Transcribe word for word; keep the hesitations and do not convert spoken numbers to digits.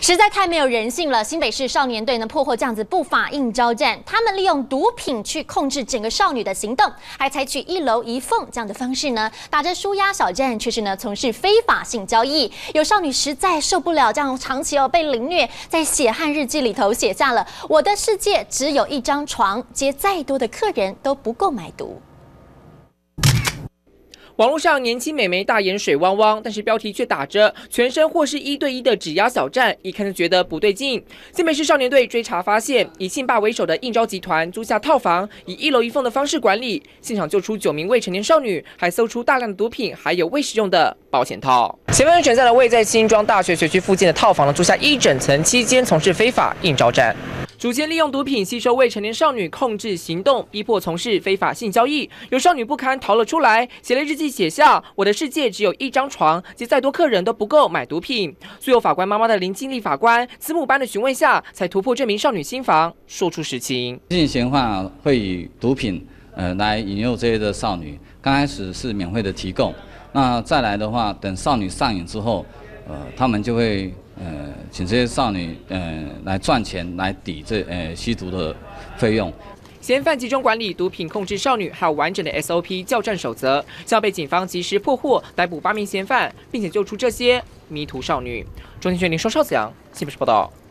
实在太没有人性了！新北市少年队呢破获这样子不法应招战，他们利用毒品去控制整个少女的行动，还采取一楼一凤这样的方式呢，打着舒压小战，却是呢从事非法性交易。有少女实在受不了这样长期哦被凌虐，在血汗日记里头写下了“我的世界只有一张床，接再多的客人都不够买毒”。 网络上年轻美眉大眼水汪汪，但是标题却打着全身或是一对一的指压小站，一看就觉得不对劲。新北市少年队追查发现，以信霸为首的应招集团租下套房，以一楼一凤的方式管理，现场救出九名未成年少女，还搜出大量的毒品，还有未使用的保险套。嫌犯选在了位在新庄大学学区附近的套房呢，租下一整层期间从事非法应招站。 主嫌利用毒品吸收未成年少女，控制行动，逼迫从事非法性交易。有少女不堪逃了出来，写了日记，写下“我的世界只有一张床，接再多客人都不够买毒品”。素有法官妈妈的林经理法官，慈母般的询问下，才突破这名少女心防，说出实情。 性嫌犯会以毒品呃来引诱这些的少女，刚开始是免费的提供，那再来的话，等少女上瘾之后，呃，他们就会。 呃，请这些少女呃来赚钱，来抵这呃吸毒的费用。 嫌犯集中管理毒品控制少女，还有完整的 S O P 教战守则，要被警方及时破获，逮捕八名嫌犯，并且救出这些迷途少女。中天全联双少子阳，新北市报道。